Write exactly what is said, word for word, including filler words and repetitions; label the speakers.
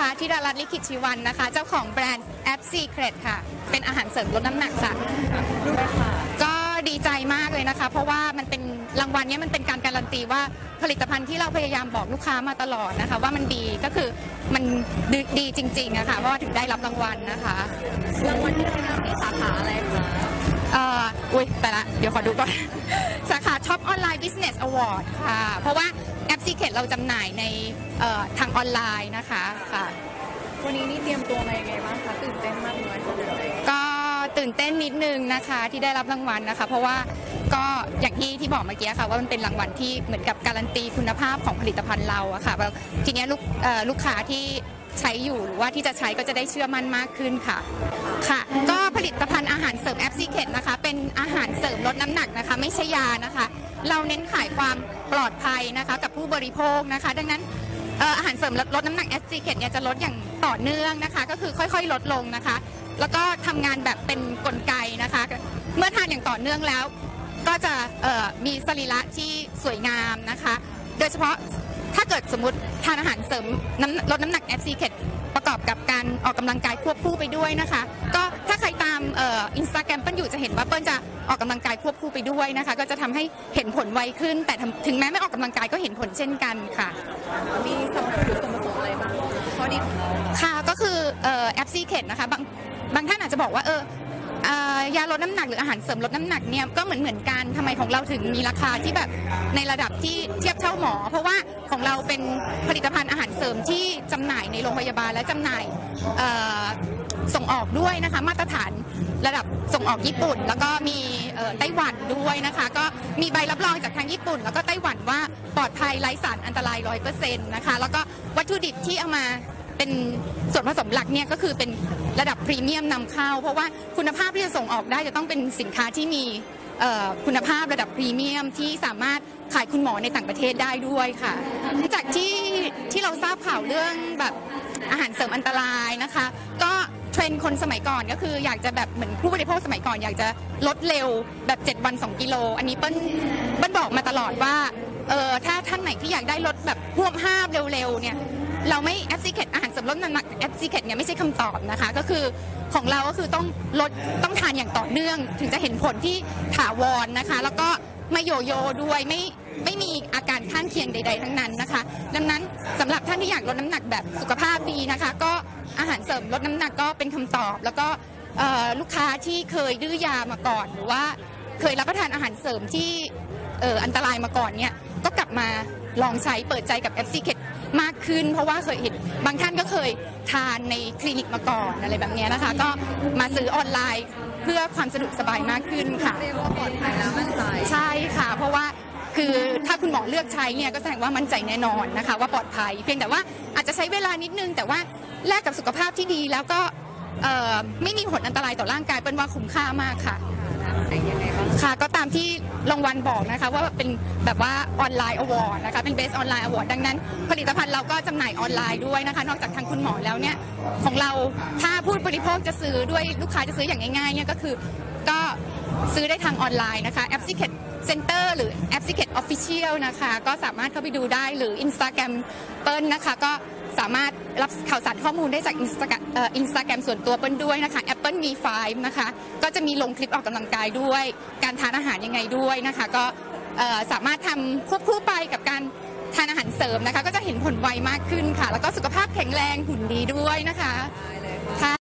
Speaker 1: นะคะธิดารัตน์ลิขิตชีวันนะคะเจ้าของแบรนด์แอป Secret ค่ะเป็นอาหารเสริมลดน้ำหนักค่ะก็ดีใจมากเลยนะคะเพราะว่ามันเป็นรางวัลนี้มันเป็นการการันตีว่าผลิตภัณฑ์ที่เราพยายามบอกลูกค้ามาตลอดนะคะว่ามันดีก็คือมันดีจริงๆอะค่ะว่าถึงได้รับรางวัลนะคะ
Speaker 2: รางวัลที่ได้รับนี่สาขาอะไรคะ
Speaker 1: เอ่ออุ้ยแต่ละเดี๋ยวขอดูก่อนสาขา Top Online Business Award ค่ะเพราะว่าแอป Secret เราจำหน่ายในทางออนไลน์นะคะค่ะ
Speaker 2: วันนี้นี่เตรียมตัวมายังไงบ้างคะตื่นเต้นมากน้อยขนาดไหน
Speaker 1: ก็ตื่นเต้นนิดนึงนะคะที่ได้รับรางวัลนะคะเพราะว่าก็อย่างที่ที่บอกเมื่อกี้ค่ะว่ามันเป็นรางวัลที่เหมือนกับการันตีคุณภาพของผลิตภัณฑ์เราอะค่ะทีนี้ลูกลูกค้าที่ใช้อยู่หรือว่าที่จะใช้ก็จะได้เชื่อมั่นมากขึ้นค่ะค่ะก็ผลิตภัณฑ์อาหารเสริมแอป Secret นะคะเป็นอาหารเสริมลดน้ำหนักนะคะไม่ใช่ยานะคะเราเน้นขายความปลอดภัยนะคะกับผู้บริโภคนะคะดังนั้นอาหารเสริมลดน้ำหนักแอป Secret เนี่ยจะลดอย่างต่อเนื่องนะคะก็คือค่อยๆลดลงนะคะแล้วก็ทำงานแบบเป็นกลไกนะคะเมื่อทานอย่างต่อเนื่องแล้วก็จะมีสรีระที่สวยงามนะคะโดยเฉพาะถ้าเกิดสมมติทานอาหารเสริมลดน้ำหนักแอป Secret ประกอบกับการออกกำลังกายควบคู่ไปด้วยนะคะก็ถ้าใครตามอินสตาแกรมเปิ้ลอยู่จะเห็นว่าเปิ้ลจะออกกำลังกายควบคู่ไปด้วยนะคะก็จะทำให้เห็นผลไวขึ้นแต่ถึงแม้ไม่ออกกำลังกายก็เห็นผลเช่นกันค่ะ
Speaker 2: มีสรรพคุณหรือส่วนผสมอะไรบ้างข้อดี
Speaker 1: ค่ะก็คือแอป Secret นะคะบางบางท่านอาจจะบอกว่าเออยาลดน้ำหนักหรืออาหารเสริมลดน้ำหนักเนี่ยก็เหมือนเหมือนกันทำไมของเราถึงมีราคาที่แบบในระดับที่เทียบเท่าหมอเพราะว่าของเราเป็นผลิตภัณฑ์อาหารเสริมที่จำหน่ายในโรงพยาบาลและจำหน่ายส่งออกด้วยนะคะมาตรฐานระดับส่งออกญี่ปุ่นแล้วก็มีไต้หวันด้วยนะคะก็มีใบรับรองจากทางญี่ปุ่นแล้วก็ไต้หวันว่าปลอดภัยไร้สารอันตราย ร้อยเปอร์เซ็นต์ นะคะแล้วก็วัตถุดิบที่เอามาเป็นส่วนผสมหลักเนี่ยก็คือเป็นระดับพรีเมียมนำเข้าเพราะว่าคุณภาพที่จะส่งออกได้จะต้องเป็นสินค้าที่มีคุณภาพระดับพรีเมียมที่สามารถขายคุณหมอในต่างประเทศได้ด้วยค่ะจากที่ที่เราทราบข่าวเรื่องแบบอาหารเสริมอันตรายนะคะก็เทรนด์คนสมัยก่อนก็คืออยากจะแบบเหมือนผู้บริโภคสมัยก่อนอยากจะลดเร็วแบบเจ็ดวันสองกิโลอันนี้เปิ้ลเปิ้ลบอกมาตลอดว่าเออถ้าท่านไหนที่อยากได้ลดแบบห่วงห้ามเร็วๆเนี่ยเราไม่แอป Secret อาหารเสริมลดน้ำหนักแอป Secret เนี่ยไม่ใช่คำตอบนะคะก็คือของเราก็คือต้องลดต้องทานอย่างต่อเนื่องถึงจะเห็นผลที่ถาวรนะคะแล้วก็ไม่โยโย่ด้วยไม่ไม่มีอาการข้างเคียงใดๆทั้งนั้นนะคะดังนั้นสำหรับท่านที่อยากลดน้ำหนักแบบสุขภาพดีนะคะก็อาหารเสริมลดน้ำหนักก็เป็นคำตอบแล้วก็ลูกค้าที่เคยดื้อยามาก่อนหรือว่าเคยรับประทานอาหารเสริมที่อันตรายมาก่อนเนี่ยก็กลับมาลองใช้เปิดใจกับแอป Secretมากขึ้นเพราะว่าเคยเห็นบางท่านก็เคยทานในคลินิกมาก่อนอะไรแบบนี้นะคะก็มาซื้อออนไลน์เพื่อความสะดวกสบายมากขึ้นค่ะ
Speaker 2: เรียกว่าปลอดภัยแล้วมั่นใจ
Speaker 1: ใช่ค่ะเพราะว่าคือถ้าคุณหมอเลือกใช้เนี่ยก็แสดงว่ามั่นใจแน่นอนนะคะว่าปลอดภัยเพียงแต่ว่าอาจจะใช้เวลานิดนึงแต่ว่าแลกกับสุขภาพที่ดีแล้วก็ไม่มีผลอันตรายต่อร่างกายเป็นว่าคุ้มค่ามากค่ะค่ะก็ตามที่รางวัลบอกนะคะว่าเป็นแบบว่าออนไลน์อวอร์ดนะคะเป็นเบสออนไลน์อวอร์ดดังนั้นผลิตภัณฑ์เราก็จำหน่ายออนไลน์ด้วยนะคะนอกจากทางคุณหมอแล้วเนี่ยของเราถ้าผู้บริโภคจะซื้อด้วยลูกค้าจะซื้ออย่างง่ายๆเนี่ยก็คือก็ซื้อได้ทางออนไลน์นะคะแอป Secret Center หรือแอป Secret Official นะคะก็สามารถเข้าไปดูได้หรือ Instagram เปิ้ลนะคะก็สามารถรับข่าวสารข้อมูลได้จากอินสตาอินสตาแกรมส่วนตัวเปิ้ลด้วยนะคะ Apple มี ไฟว์ นะคะก็จะมีลงคลิปออกกำลังกายด้วยการทานอาหารยังไงด้วยนะคะก็สามารถทำควบคู่ไปกับการทานอาหารเสริมนะคะก็จะเห็นผลไวมากขึ้นค่ะแล้วก็สุขภาพแข็งแรงหุ่นดีด้วยนะคะ